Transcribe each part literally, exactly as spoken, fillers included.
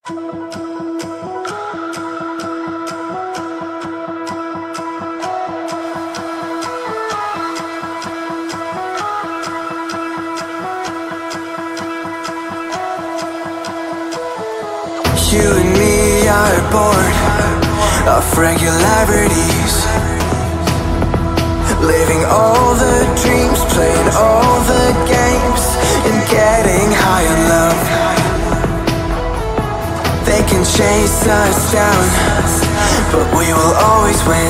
You and me are bored of regularities, living all the dreams, playing all the games, and getting high on love. They can chase us down, but we will always win.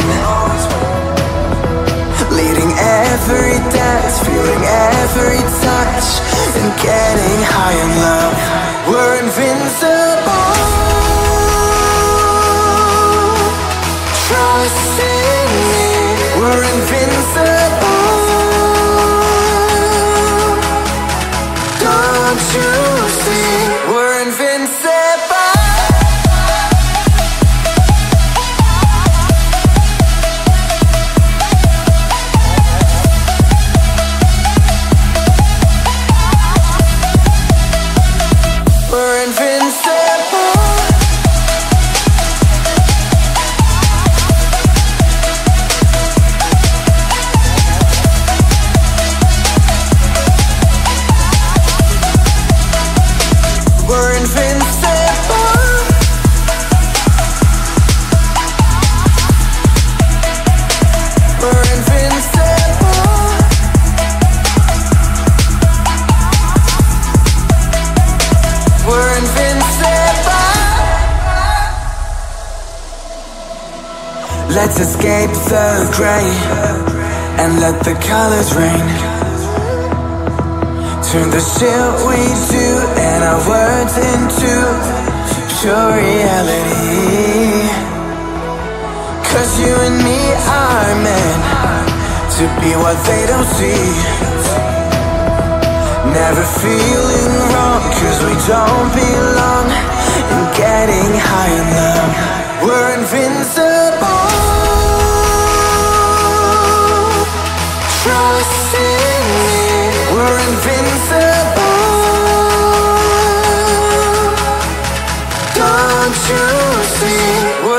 Leading every dance, feeling every touch, and getting high on love. We're invincible. Trust in me, we're invincible. Don't you see, we're invincible. We're invincible. We're invincible. We're invincible. We're invincible. Let's escape the gray and let the colors rain. Turn the shit we do and our words into pure reality. Cause you and me are meant to be what they don't see. Never feeling wrong cause we don't belong, and getting high in love. We're invincible. Trust in me, we're invincible. Don't you see, we're